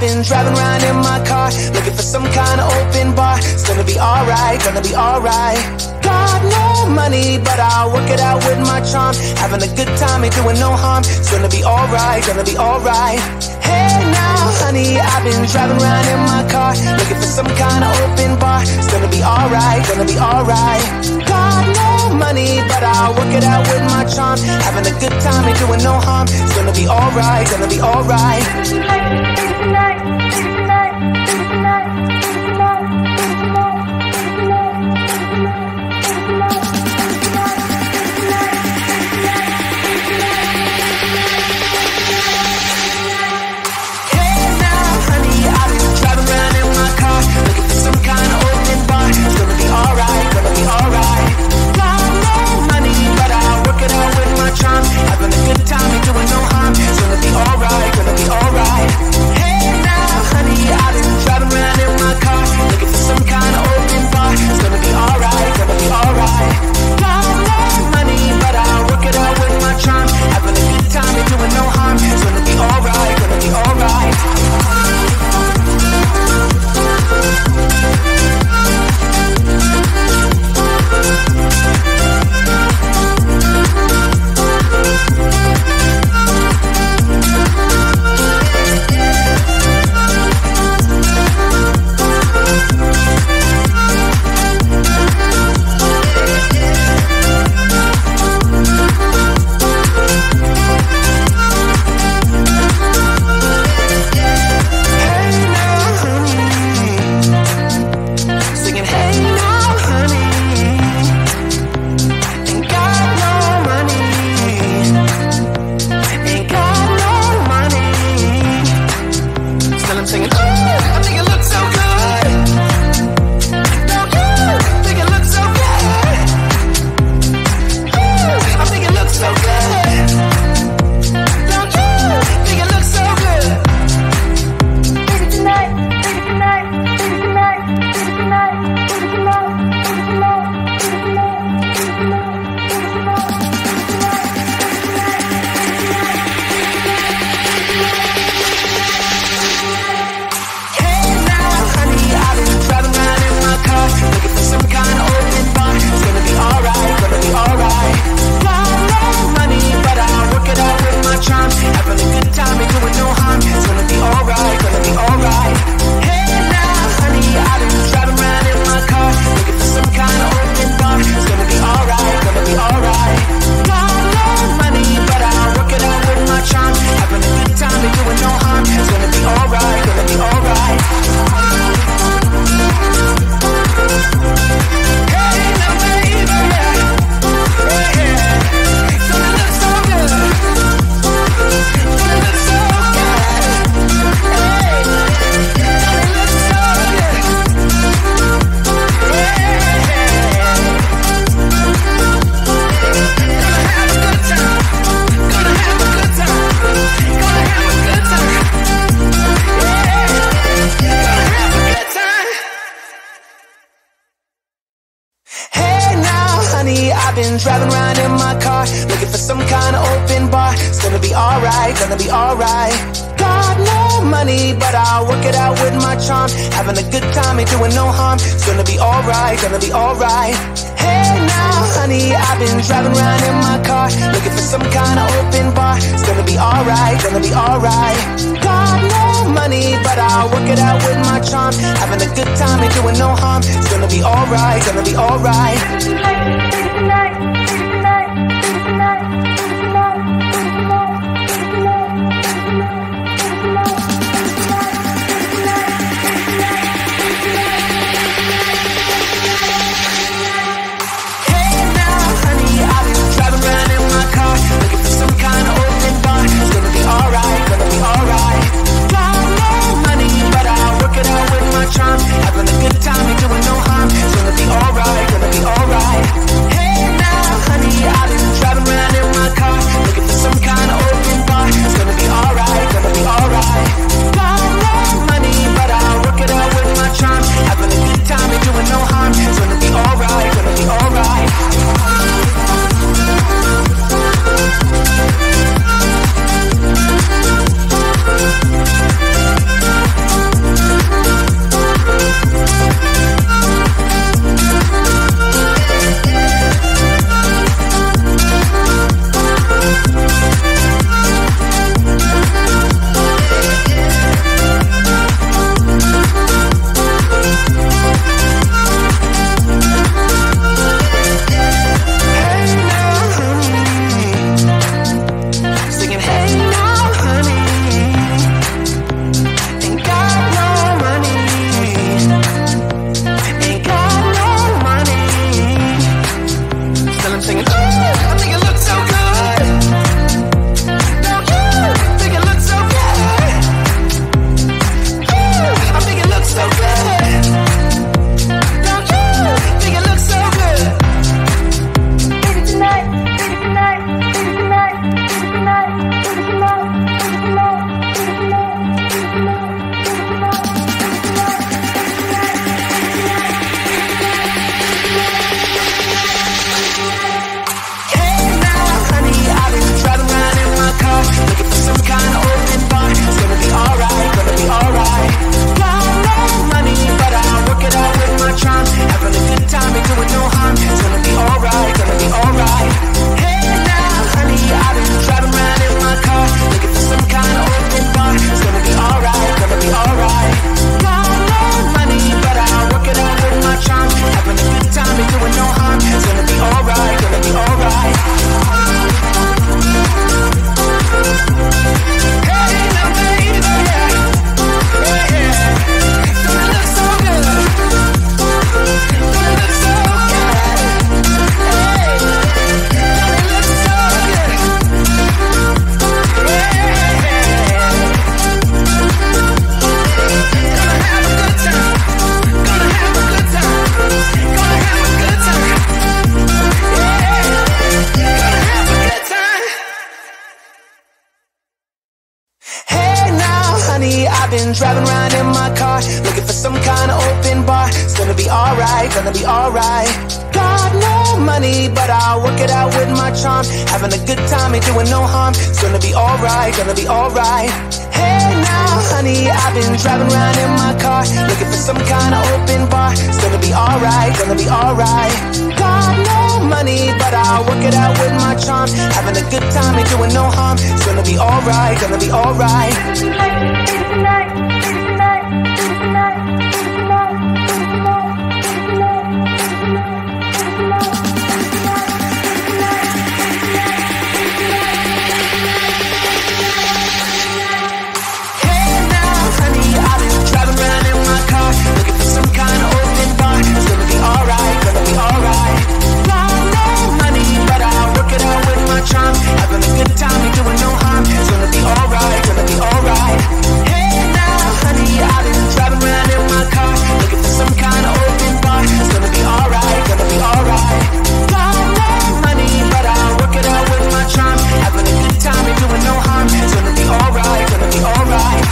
been driving around in my car, looking for some kind of open bar. It's gonna be alright, gonna be alright. Got no money, but I'll work it out with my charm. Having a good time, ain't doing no harm. It's gonna be alright, gonna be alright. Hey now, honey, I've been driving around in my car, looking for some kind of open bar. It's gonna be alright, gonna be alright. Got no money, but I'll work it out with my charm. Having a good time, ain't doing no harm. It's gonna be alright, gonna be alright. Some kind of open bar. It's gonna be alright, gonna be alright. Got no money, but I'll work it out with my charm. Having a good time, ain't doing no harm. It's gonna be alright, gonna be alright. Hey now, honey, I've been driving around in my car, looking for some kind of open bar. It's gonna be alright, gonna be alright. Got no money, but I'll work it out with my charm. Having a good time, ain't doing no harm. It's gonna be alright, gonna be alright. I've been driving around in my car, looking for some kind of open bar. It's gonna be alright, gonna be alright. Got no money, but I'll work it out with my charm. Having a good time, ain't doing no harm. It's gonna be alright, gonna be alright. Hey now, honey, I've been driving around in my car, looking for some kind of open bar. It's gonna be alright, gonna be alright. Got no money, but I'll work it out with my charm. Having a good time, ain't doing no harm. It's gonna be alright, gonna be alright. Having a good time, ain't doing no harm. It's gonna be alright, gonna be alright. Hey driving around in my car, looking for some kind of open bar. It's gonna be alright, gonna be alright. Got no money, but I'll work it out with my charm. Having a good time, ain't doing no harm. It's gonna be alright, gonna be alright. Hey now, honey, I've been driving around in my car, looking for some kind of open bar. It's gonna be alright, gonna be alright. Got no money, but I'll work it out with my charm. Having a good time, ain't doing no harm. It's gonna be alright, gonna be alright. Looking for some kind of open bar. It's gonna be alright, gonna be alright. Got no money, but I'll work it out with my charm. Having a good time, ain't doing no harm. It's gonna be alright, gonna be alright. Hey now, honey, I've been driving around in my car, looking for some kind of open bar. It's gonna be alright, gonna be alright. Got no money, but I'll work it out with my charm. Having a good time, ain't doing no harm. It's gonna be alright, gonna be alright.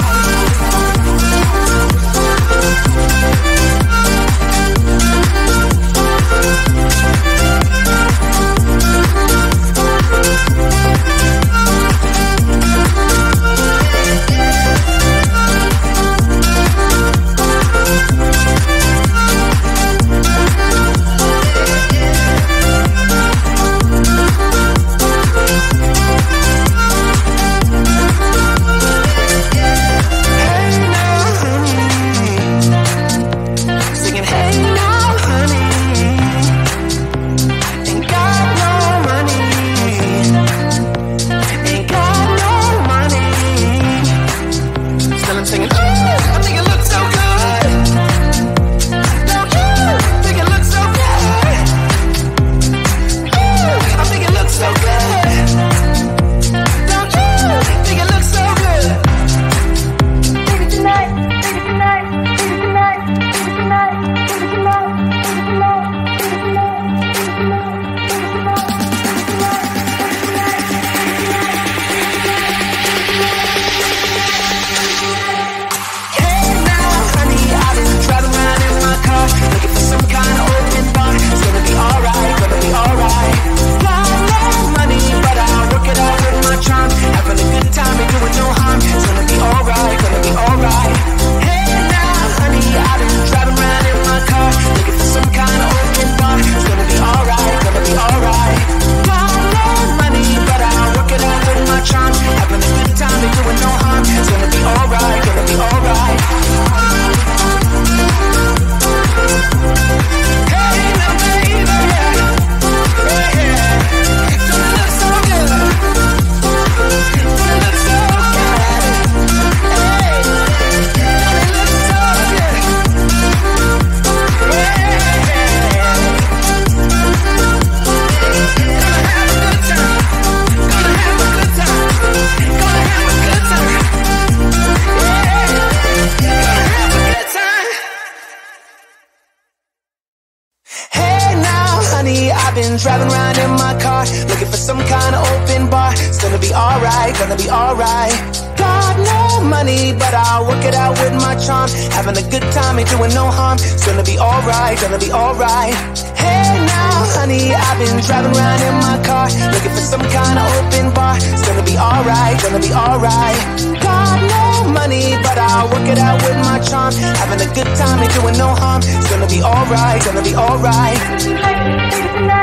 Driving around in my car, looking for some kind of open bar. It's gonna be alright, gonna be alright. Got no money, but I'll work it out with my charm. Having a good time, ain't doing no harm. It's gonna be alright, gonna be alright. Hey now, honey, I've been driving around in my car, looking for some kind of open bar. It's gonna be alright, gonna be alright. Got no money, but I'll work it out with my charm. Having a good time, ain't doing no harm. It's gonna be alright, gonna be alright.